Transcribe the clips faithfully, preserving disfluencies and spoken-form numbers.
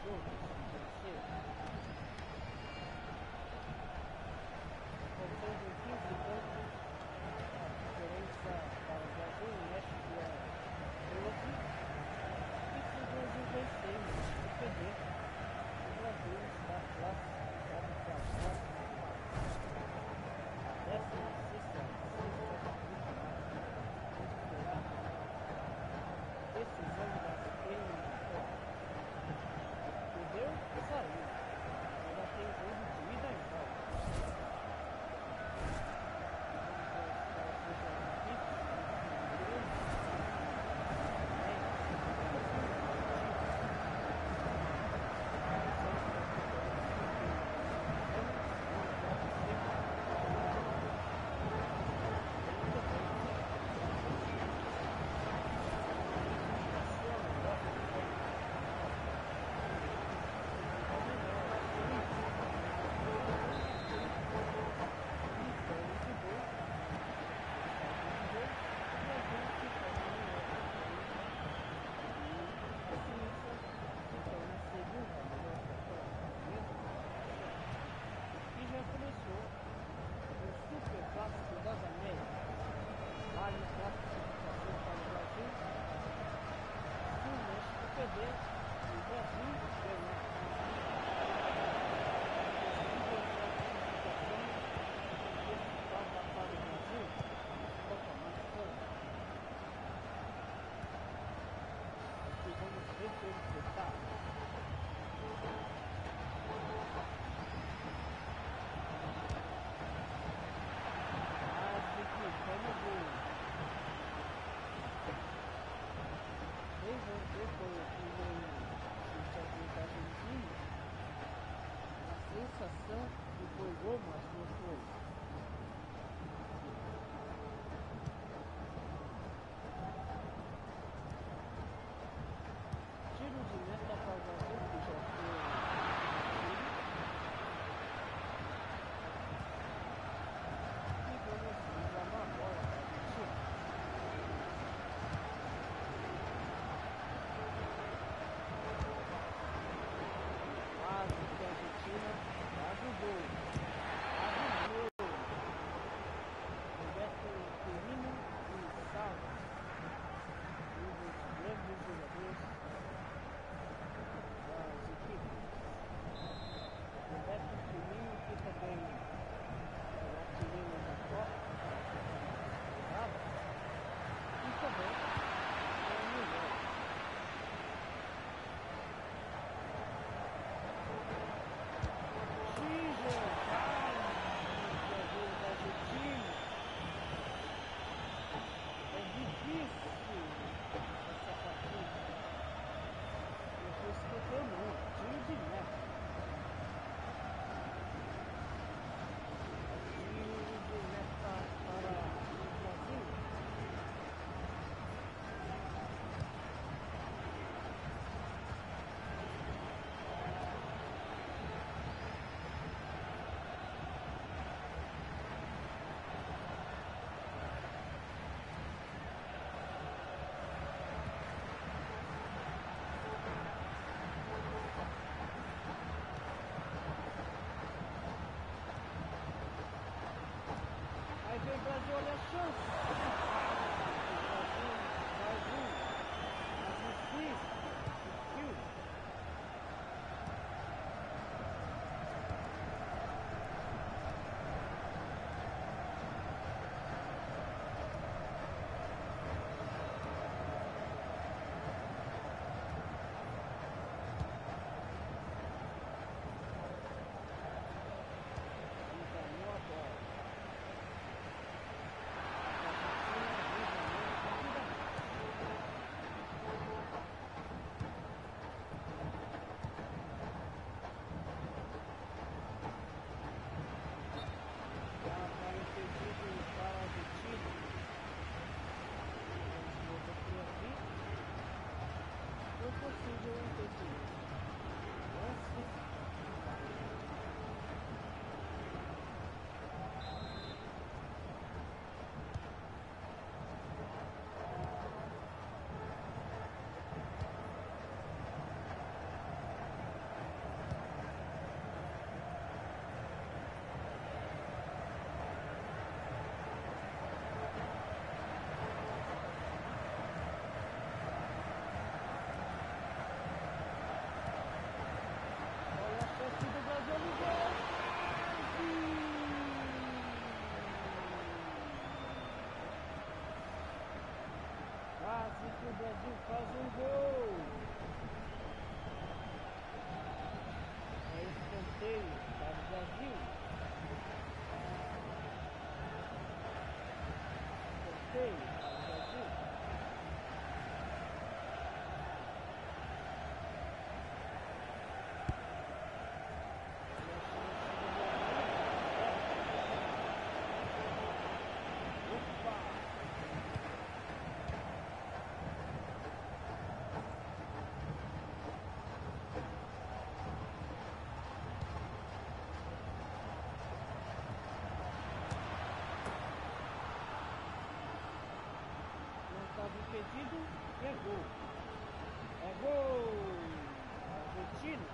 todos vencer. Faltando quinze pontos, a diferença para o Brasil e México é doze. E se o Brasil vencer, o México perder, o Brasil está classificado para a próxima fase. A décima sexta decisão da eliminatória. Perdeu, saiu. Ainda tem jogo de ida e volta. Brasil, olha a chance. Brasil, mais um. Mais difícil. Difícil. Encaminhou a bola. impedido e é gol. É gol! Argentina.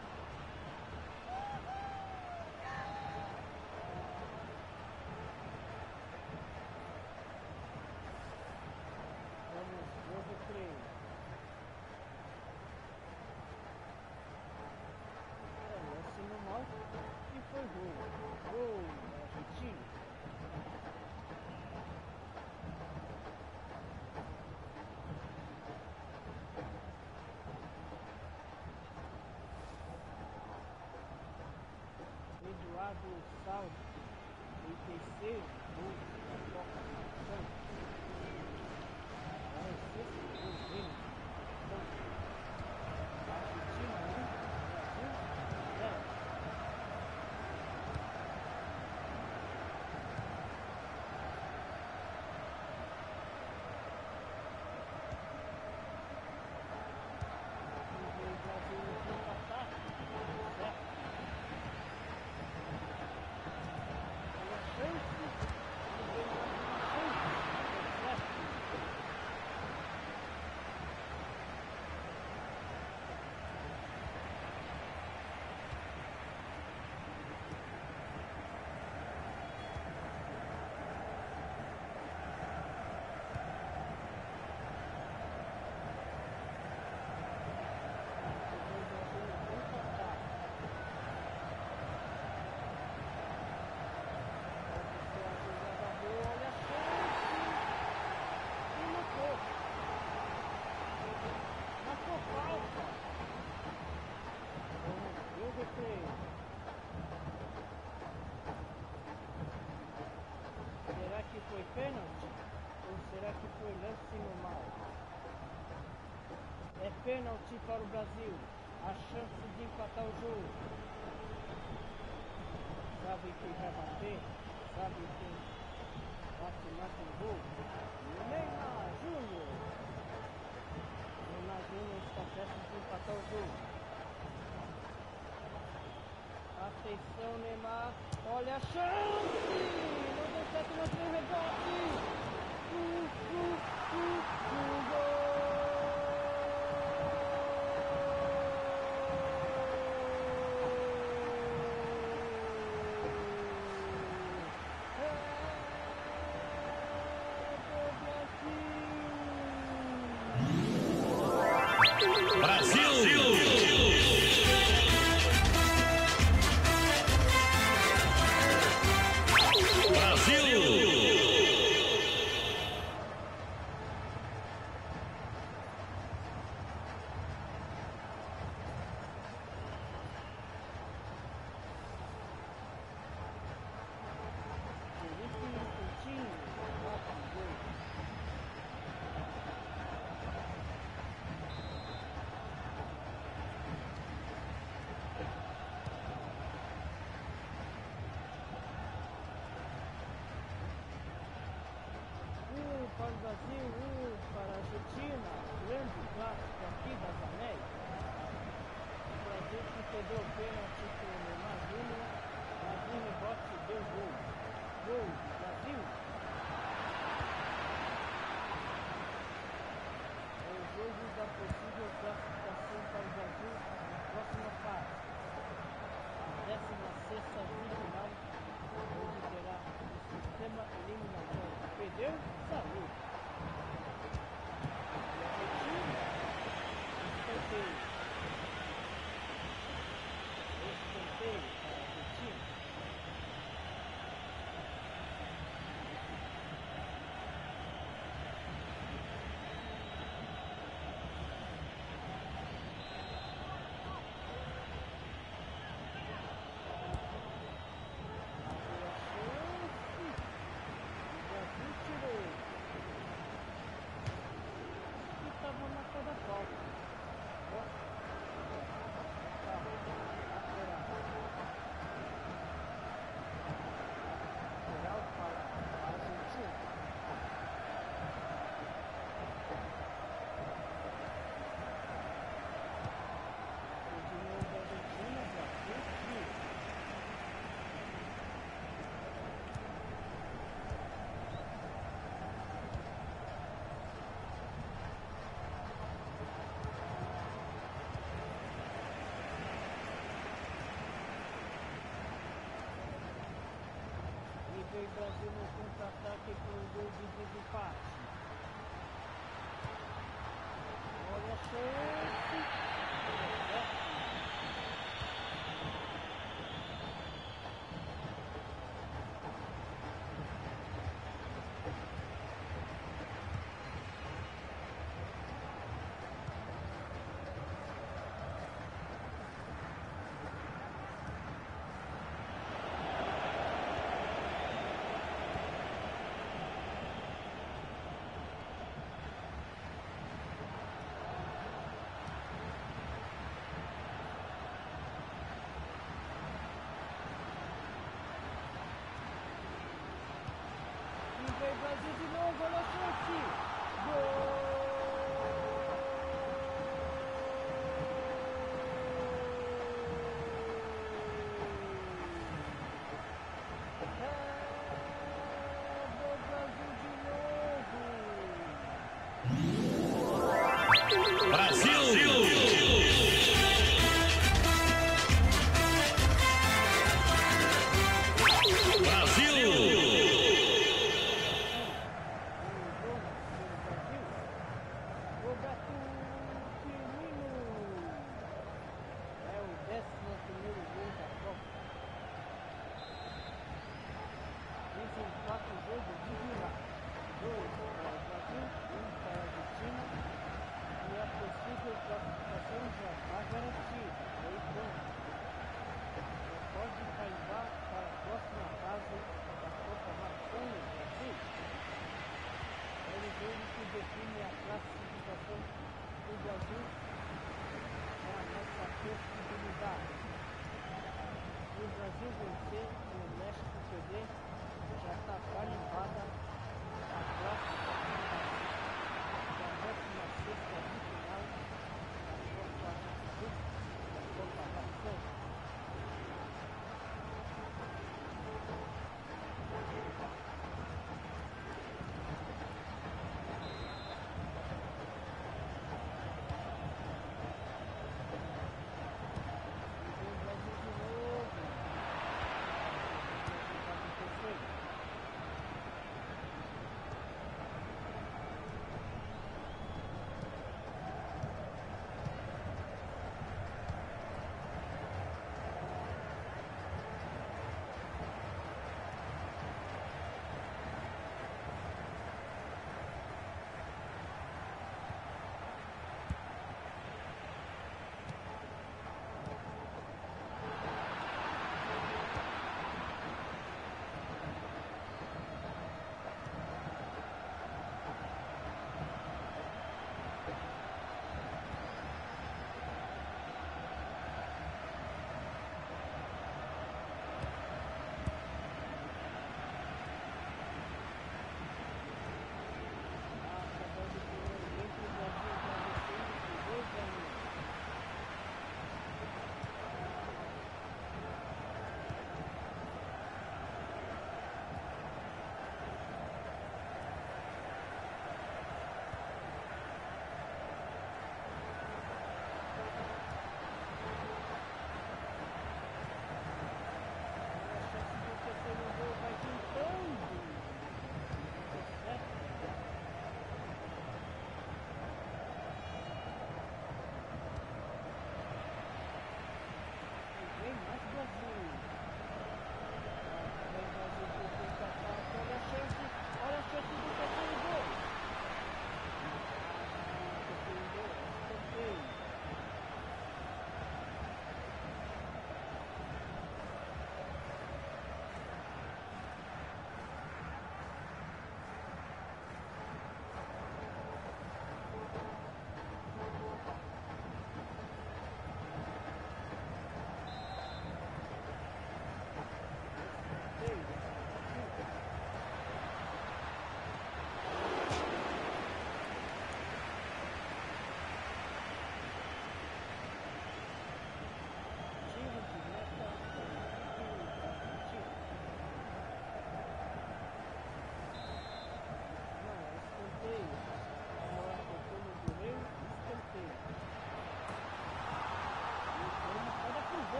Vamos, jogo três. É, lance normal e foi gol. Gol, Argentina. Eduardo Salvo, em terceiro gol da Copa Nação. É o sexto gol dele. Argentina um, Brasil zero. Vamos ver o Brasil no empatar. Certo. Será que foi pênalti? Ou será que foi lance normal? É pênalti para o Brasil. A chance de empatar o jogo. Sabe quem vai bater? Sabe quem bate mais um gol? Neymar Júnior. Neymar Júnior está perto de empatar o jogo. Atenção, Neymar. Olha a chance! Não deu certo, não tem rebote! Uh, uh, uh, uh, gol! Brasil! Brasil! veio o Brasil no contra-ataque com o gol de desempate. Olha a chance. Vem Brasil de novo, olha a chance! Gol! É do Brasil de novo! Brasil! Define a classificação do Brasil é a nossa possibilidade. Se o Brasil vencer e o México perder, já está carimbada a classificação da décima sexta de final da Copa da Copa Nação.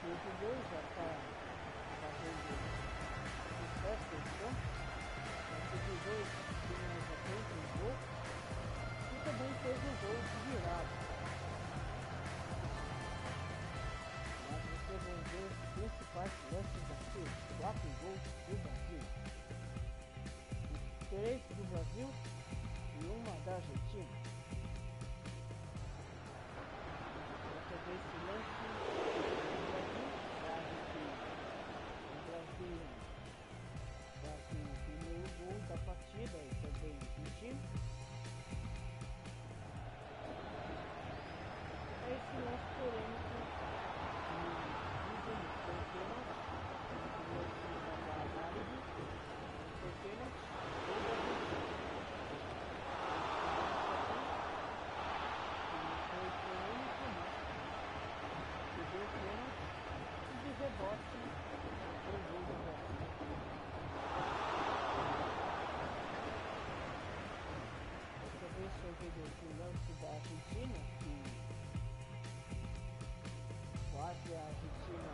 Portugal já está fazendo sucesso em campo. A Sub dois que nós já fez um gol e também fez um gol de virada. Mas vocês vão ver os principais lances daqui, quatro gols do Brasil. Três do Brasil e uma da Argentina. Dessa vez esse lance do Brasil, da Argentina. O Brasil, Brasil, o primeiro gol da partida e também do time. É esse lance polêmico que dizem que foi pênalti, o lance da análise, foi pênalti. Rebote o gol do Brasil. Dessa vez foi o lance da Argentina, que quase a Argentina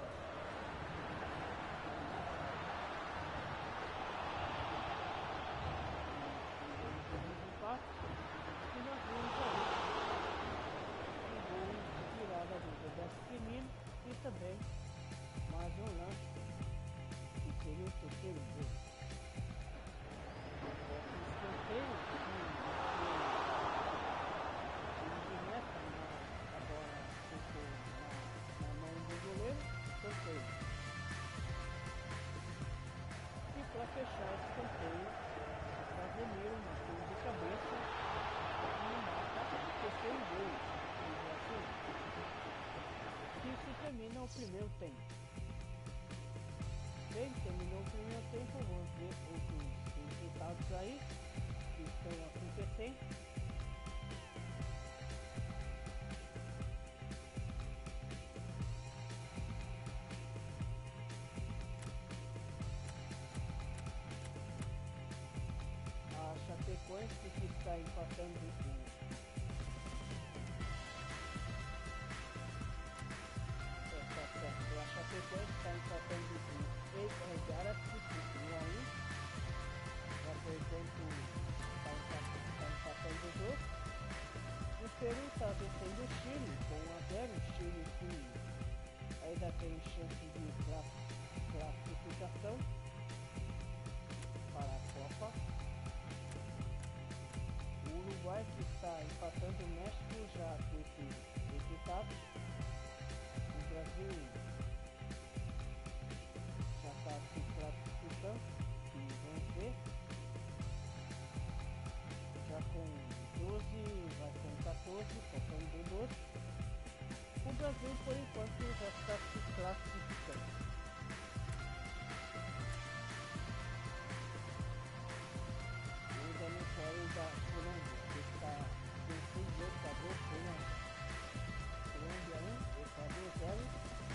um empate, e nós vimos ali o gol de virada do Roberto Firmino e também mais um lance que seria o terceiro gol. O escanteio que o de meta a bola ficou na, na mão do goleiro, escanteio. E para fechar esse escanteio, o Casemiro marcou de cabeça e marca o terceiro gol do Brasil. E isso termina o primeiro tempo. Bem, terminou o primeiro tempo, vamos ver outros resultados aí que estão acontecendo. A Chapecoense que está empatando o é, tá certo. A Chapecoense está empatando o Garaço um a um. Já por enquanto está empatando o jogo. O Peru está vencendo o Chile com um a zero. O Chile que ainda tem chance de classificação para a Copa. O Uruguai que está empatando o México já com esse resultado. O Brasil já está se classificando e vamos ver. Já com doze, vai com quatorze, faltando doze. O Brasil por enquanto já está se classificando. O dormitório da Colômbia que está vencendo o Equador por um. Colômbia um, Equador zero.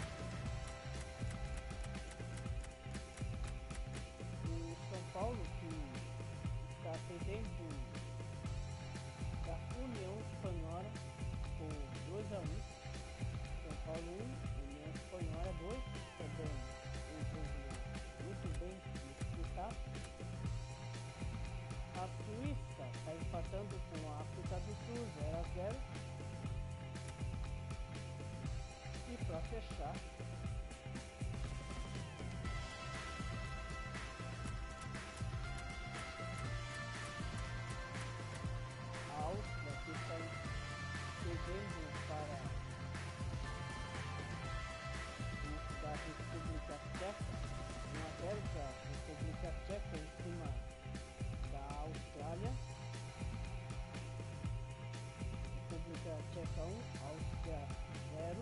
São Paulo que está perdendo da União Espanhola por dois a um. São Paulo um, União Espanhola dois, também um jogo muito bem disputado. A Suíça está empatando com a África do Sul zero a zero. E para fechar, que está perdendo para da República Tcheca, um a zero para a República Tcheca em cima da Austrália. República Tcheca um, Áustria zero.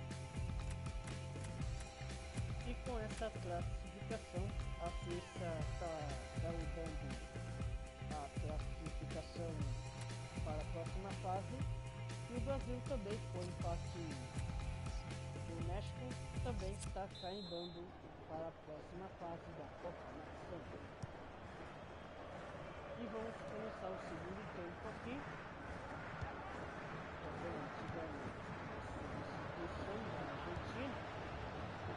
E com essa classificação, a Suíça está galgando a classificação para a próxima fase, e o Brasil também, com o empate do México, também está carimbando para a próxima fase da Copa Nação. E vamos começar o segundo tempo aqui. Também tivemos a substituição da Argentina. O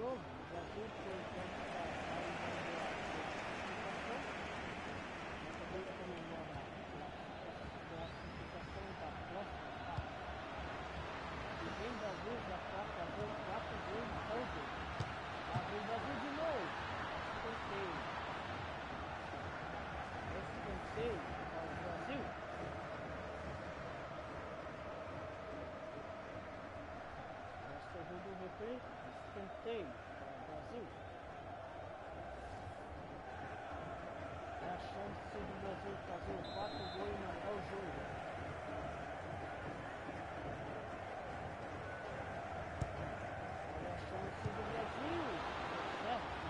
novo, o Brasil foi contra a classificação, mas também comemora a classificação da próxima fase. E vem Brasil já está fazendo quatro gols no saldo. Ah, vem Brasil de novo. Escanteio. Escanteio para o Brasil. Do replay, escanteio para o Brasil. É a chance do Brasil fazer quatro gols e matar o jogo. Olha a chance do Brasil. Certo.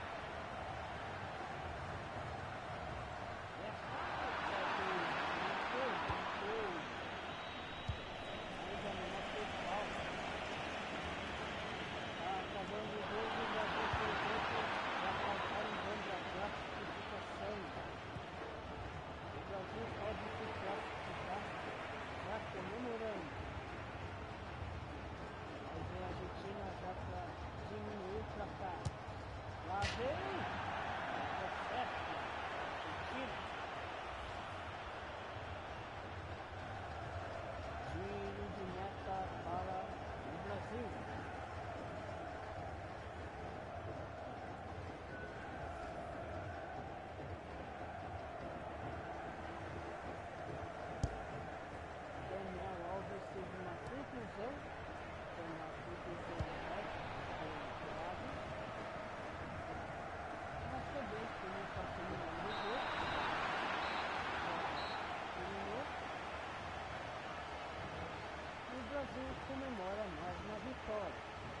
É falta do não foi, não foi. Ainda não foi falta. Acabando o jogo, o Brasil foi feito para passar em bando da classificação. O Brasil pode se classificar já comemorando. Mas a Argentina já para diminuir o placar. Lá vem! Tá certo! Argentina. Tiro de meta para o Brasil. Teve uma conclusão, foi uma conclusão foi grave, mas também que não está terminando o jogo, terminou, e o Brasil comemora mais uma vitória,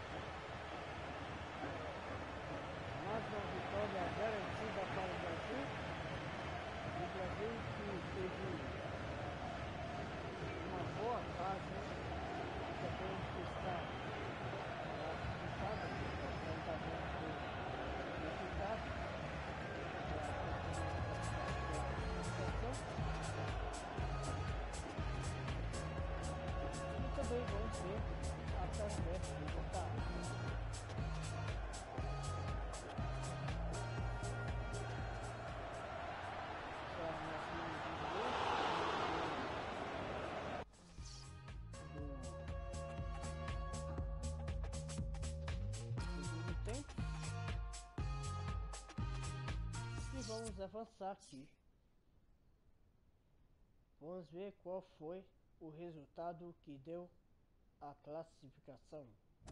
mais uma vitória garantida para o Brasil, o Brasil que teve uma boa fase, também que está classificada por levantamento do resultado da classificação. E também vamos ver através do resultado. Vamos avançar aqui. Vamos ver qual foi o resultado que deu a classificação.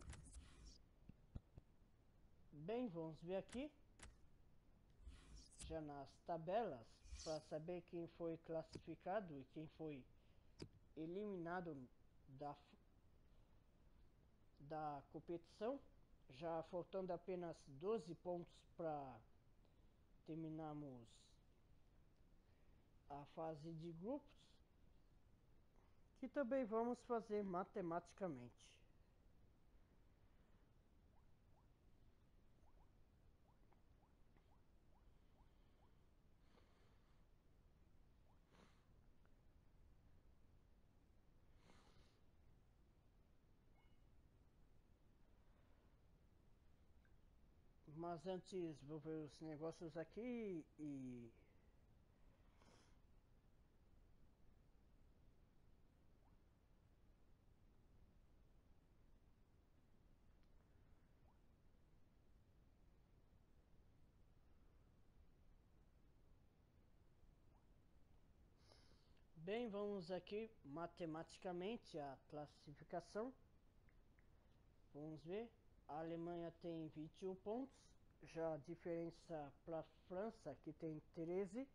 Bem, vamos ver aqui já nas tabelas para saber quem foi classificado e quem foi eliminado da da competição, já faltando apenas doze pontos para terminamos a fase de grupos, que também vamos fazer matematicamente. Mas antes vou ver os negócios aqui e bem, vamos aqui matematicamente a classificação. Vamos ver. A Alemanha tem vinte e um pontos, já a diferença para a França que tem treze.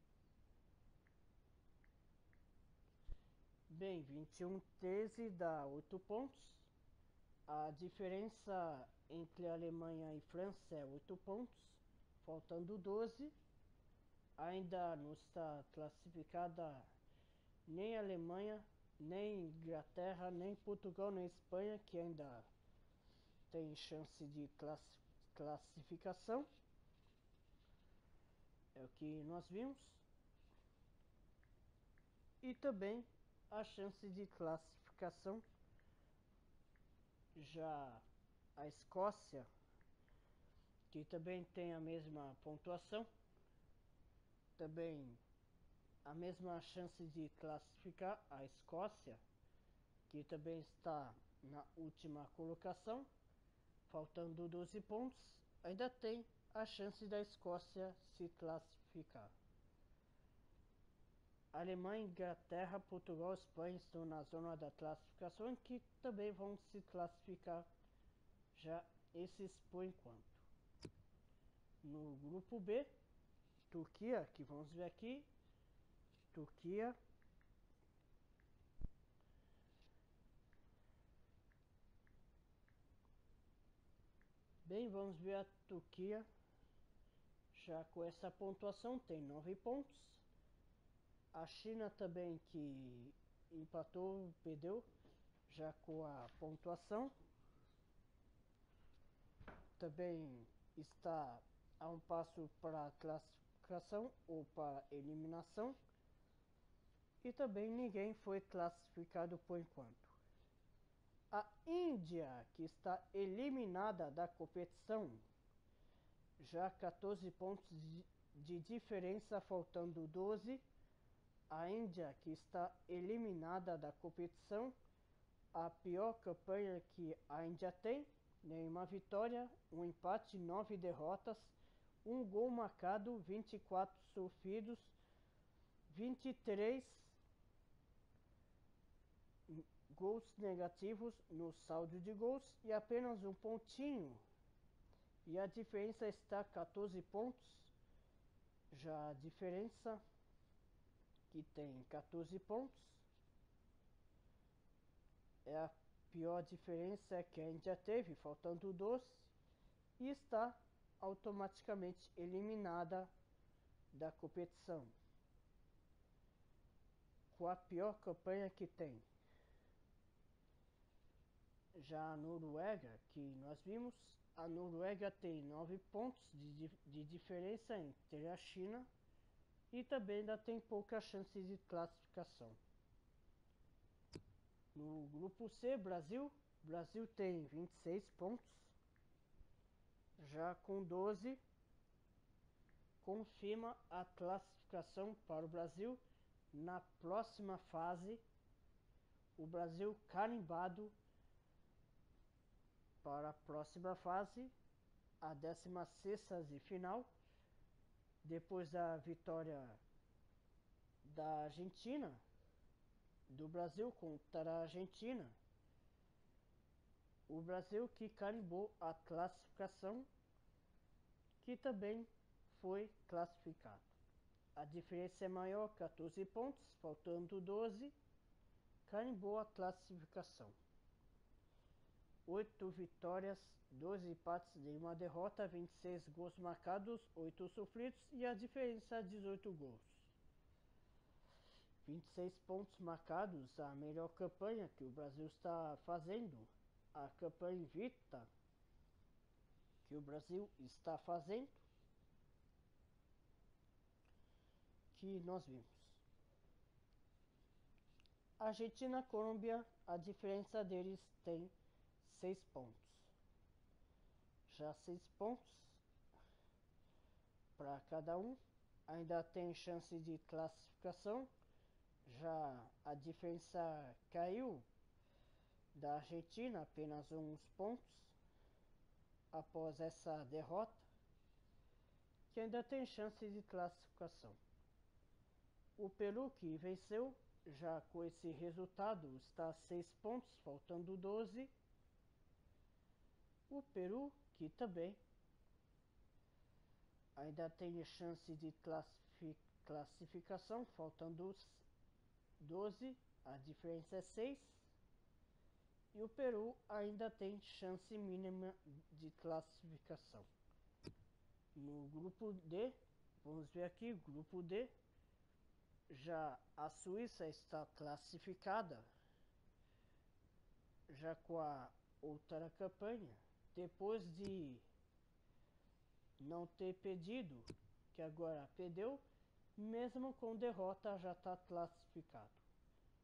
Bem, vinte e um, treze dá oito pontos. A diferença entre a Alemanha e França é oito pontos, faltando doze. Ainda não está classificada nem a Alemanha, nem Inglaterra, nem Portugal, nem Espanha, que ainda tem chance de classi classificação. É o que nós vimos. E também a chance de classificação. Já a Escócia que também tem a mesma pontuação, também a mesma chance de classificar, a Escócia, que também está na última colocação, faltando doze pontos, ainda tem a chance da Escócia se classificar. Alemanha, Inglaterra, Portugal, Espanha estão na zona da classificação, que também vão se classificar já esses por enquanto. No grupo B, Turquia, que vamos ver aqui, Turquia, bem, vamos ver a Turquia, já com essa pontuação tem nove pontos, a China também, que empatou, perdeu, já com a pontuação, também está a um passo para a classificação ou para a eliminação, e também ninguém foi classificado por enquanto. A Índia, que está eliminada da competição, já quatorze pontos de, de diferença, faltando doze. A Índia, que está eliminada da competição, a pior campanha que a Índia tem, nenhuma vitória, um empate, nove derrotas, um gol marcado, vinte e quatro sofridos, vinte e três gols negativos no saldo de gols e apenas um pontinho. E a diferença está quatorze pontos. Já a diferença que tem quatorze pontos é a pior diferença que a Índia teve, faltando doze, e está automaticamente eliminada da competição, com a pior campanha que tem. Já a Noruega, que nós vimos, a Noruega tem nove pontos de, de diferença entre a China e também ainda tem pouca chance de classificação. No grupo C, Brasil, Brasil tem vinte e seis pontos, já com doze, confirma a classificação para o Brasil na próxima fase, o Brasil carimbado para a próxima fase, a décima sexta de final, depois da vitória da Argentina, do Brasil contra a Argentina, o Brasil que carimbou a classificação, que também foi classificado. A diferença é maior, quatorze pontos, faltando doze, carimbou a classificação. oito vitórias, doze empates e uma derrota, vinte e seis gols marcados, oito sofridos e a diferença é dezoito gols. vinte e seis pontos marcados, a melhor campanha que o Brasil está fazendo, a campanha invicta que o Brasil está fazendo, que nós vimos. Argentina, Colômbia, a diferença deles tem seis pontos. Já seis pontos para cada um, ainda tem chance de classificação. Já a diferença caiu da Argentina, apenas uns pontos após essa derrota, que ainda tem chance de classificação. O Peru, que venceu, já com esse resultado está a seis pontos, faltando doze. O Peru, que também ainda tem chance de classificação, faltando doze, a diferença é seis. E o Peru ainda tem chance mínima de classificação. No grupo D, vamos ver aqui, grupo D, já a Suíça está classificada, já com a outra campanha, depois de não ter perdido, que agora perdeu, mesmo com derrota já está classificado.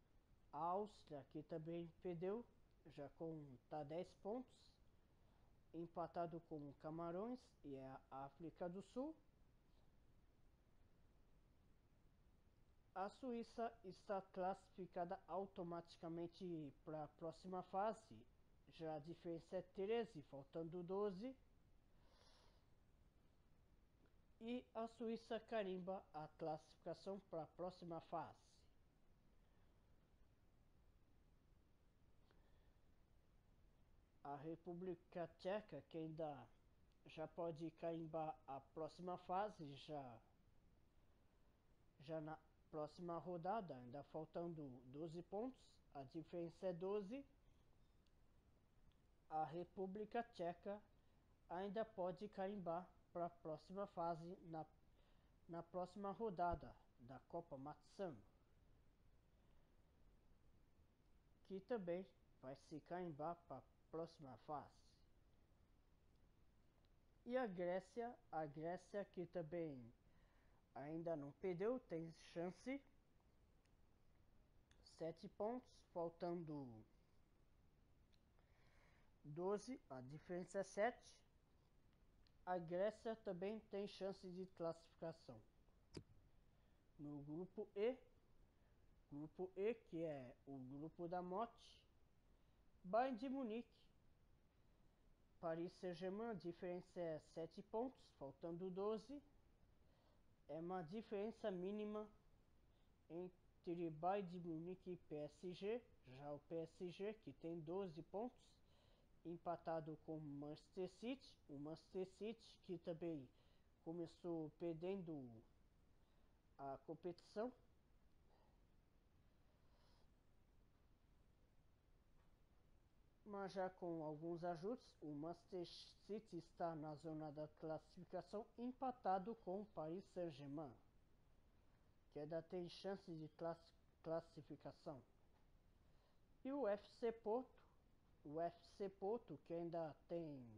A Áustria, que também perdeu, já com tá dez pontos. empatado com Camarões e a África do Sul. A Suíça está classificada automaticamente para a próxima fase. Já a diferença é treze, faltando doze. E a Suíça carimba a classificação para a próxima fase. A República Tcheca, que ainda já pode carimbar a próxima fase, já, já na próxima rodada, ainda faltando doze pontos, a diferença é doze. A República Tcheca ainda pode carimbar para a próxima fase na, na próxima rodada da Copa Matsano, que também vai se carimbar para a próxima fase. E a Grécia, a Grécia que também ainda não perdeu, tem chance. sete pontos, faltando doze, a diferença é sete. A Grécia também tem chance de classificação. No grupo E, grupo E, que é o grupo da morte, Bayern de Munique, Paris Saint-Germain, a diferença é sete pontos, faltando doze. É uma diferença mínima entre Bayern de Munique e P S G. Já o P S G, que tem doze pontos, empatado com o Manchester City. O Manchester City, que também começou perdendo a competição. Mas já com alguns ajustes, o Manchester City está na zona da classificação, empatado com o Paris Saint-Germain, que ainda tem chance de class classificação. E o F C Porto, o F C Porto, que ainda tem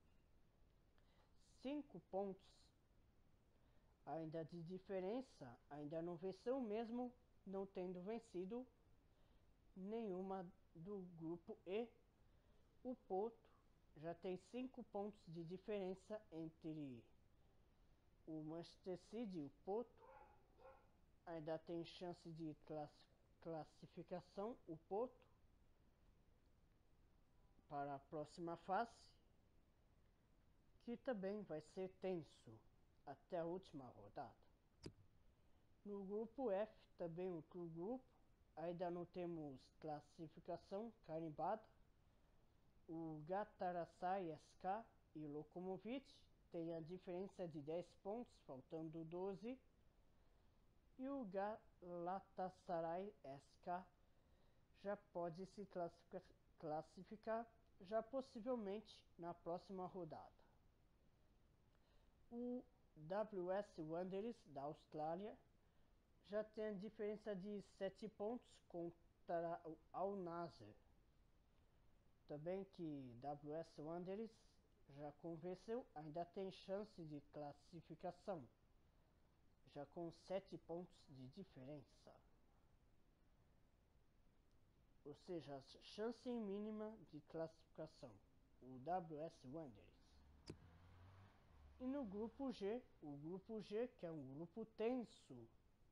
cinco pontos ainda de diferença, ainda não venceu, mesmo não tendo vencido nenhuma do grupo E. O Porto já tem cinco pontos de diferença entre o Manchester City e o Porto. Ainda tem chance de class classificação o Porto para a próxima fase, que também vai ser tenso até a última rodada. No grupo F, também outro grupo, ainda não temos classificação carimbada. O Galatasaray S K e o Lokomotiv têm a diferença de dez pontos, faltando doze. E o Galatasaray S K já pode se classificar, classificar já possivelmente na próxima rodada. O W S Wanderers da Austrália já tem a diferença de sete pontos contra o Al Nassr. Também que W S Wanderers já convenceu, ainda tem chance de classificação, já com sete pontos de diferença. Ou seja, a chance mínima de classificação, o W S Wanderers. E no grupo G, o grupo G, que é um grupo tenso,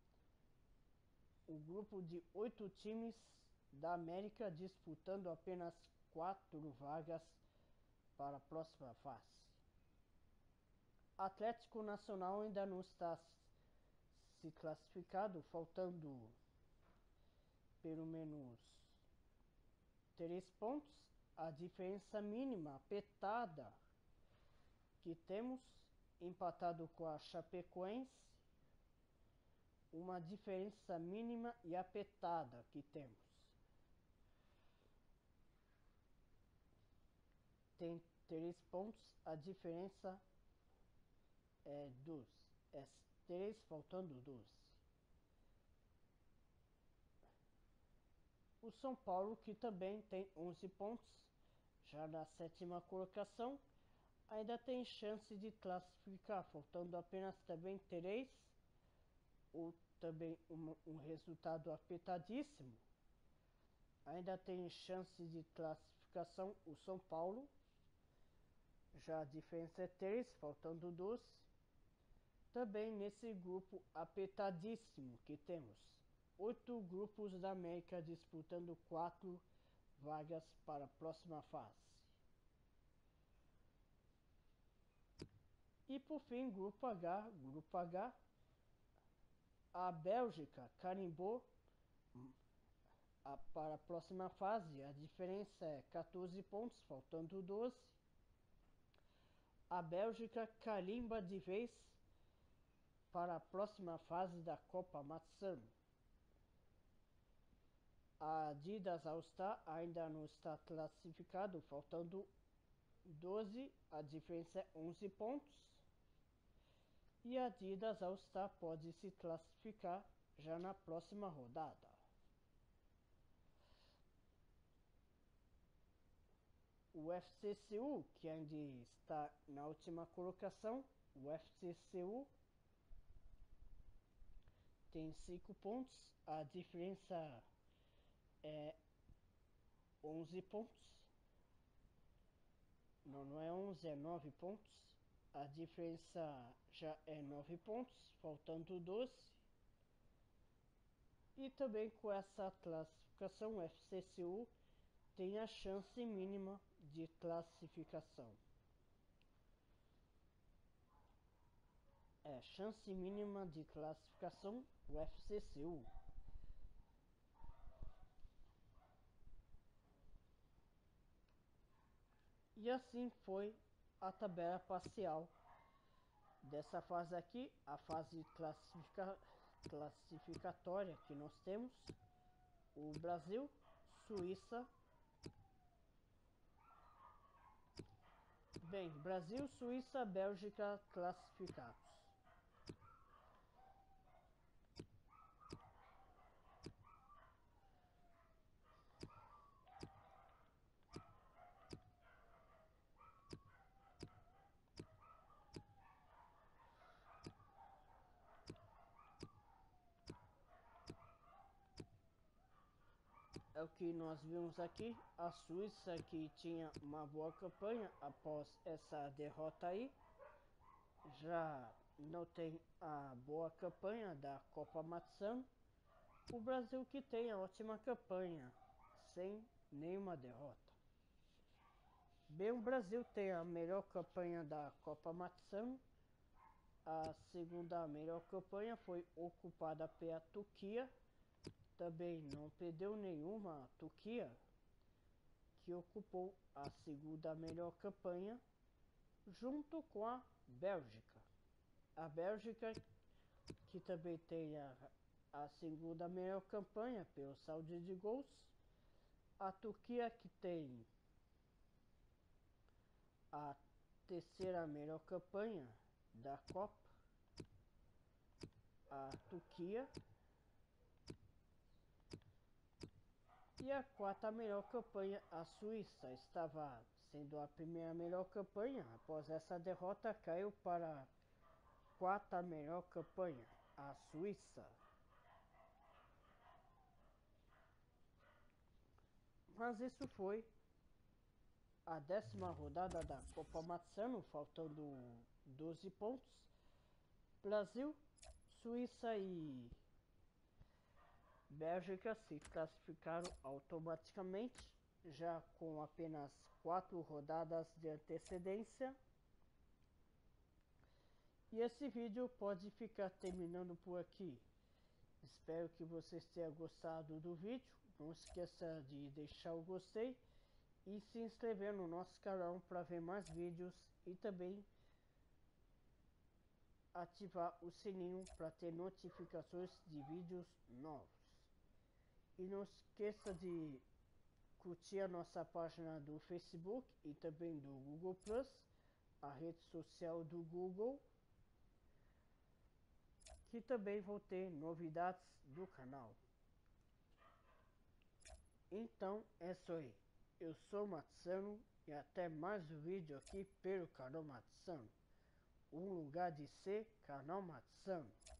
o grupo de oito times da América disputando apenas quatro vagas para a próxima fase. Atlético Nacional ainda não está se classificado, faltando pelo menos três pontos. A diferença mínima apertada que temos, empatado com a Chapecoense, uma diferença mínima e apertada que temos. Tem três pontos, a diferença é dois. É três faltando dois. O São Paulo, que também tem onze pontos, já na sétima colocação, ainda tem chance de classificar, faltando apenas também três, ou também um, um resultado apertadíssimo. Ainda tem chance de classificação o São Paulo. já a diferença é três, faltando doze. Também nesse grupo apertadíssimo que temos oito grupos da América disputando quatro vagas para a próxima fase. E por fim, grupo H, grupo H, a Bélgica carimbou a, para a próxima fase, a diferença é quatorze pontos, faltando doze. A Bélgica carimba de vez para a próxima fase da Copa Matsano. A Adidas All-Star ainda não está classificado, faltando doze, a diferença é onze pontos. E a Adidas All-Star pode se classificar já na próxima rodada. O F C Seul, que ainda está na última colocação, o F C Seul tem cinco pontos, a diferença é onze pontos. Não, não é onze, é nove pontos. A diferença já é nove pontos, faltando doze. E também com essa classificação, o F C Seul tem a chance mínima de classificação. É, chance mínima de classificação, o F C Seul. E assim foi a tabela parcial dessa fase aqui, a fase classifica, classificatória que nós temos. O Brasil, Suíça. Bem, Brasil, Suíça, Bélgica classificados. É o que nós vimos aqui, a Suíça que tinha uma boa campanha após essa derrota aí, já não tem a boa campanha da Copa Matsano. O Brasil que tem a ótima campanha, sem nenhuma derrota. Bem, o Brasil tem a melhor campanha da Copa Matsano. A segunda melhor campanha foi ocupada pela Turquia. Também não perdeu nenhuma a Turquia, que ocupou a segunda melhor campanha, junto com a Bélgica. A Bélgica, que também tem a, a segunda melhor campanha pelo saldo de gols. A Turquia, que tem a terceira melhor campanha da Copa. A Turquia. E a quarta melhor campanha, a Suíça, estava sendo a primeira melhor campanha. Após essa derrota, caiu para a quarta melhor campanha, a Suíça. Mas isso foi a décima rodada da Copa Matsano, faltando doze pontos. Brasil, Suíça e Bélgica se classificaram automaticamente, já com apenas quatro rodadas de antecedência. E esse vídeo pode ficar terminando por aqui. Espero que vocês tenham gostado do vídeo. Não esqueça de deixar o gostei e se inscrever no nosso canal para ver mais vídeos e também ativar o sininho para ter notificações de vídeos novos. E não esqueça de curtir a nossa página do Facebook e também do Google Plus, a rede social do Google, que também vão ter novidades do canal. Então é isso aí. Eu sou Matsano e até mais um vídeo aqui pelo canal Matsano. Um lugar de ser, canal Matsano.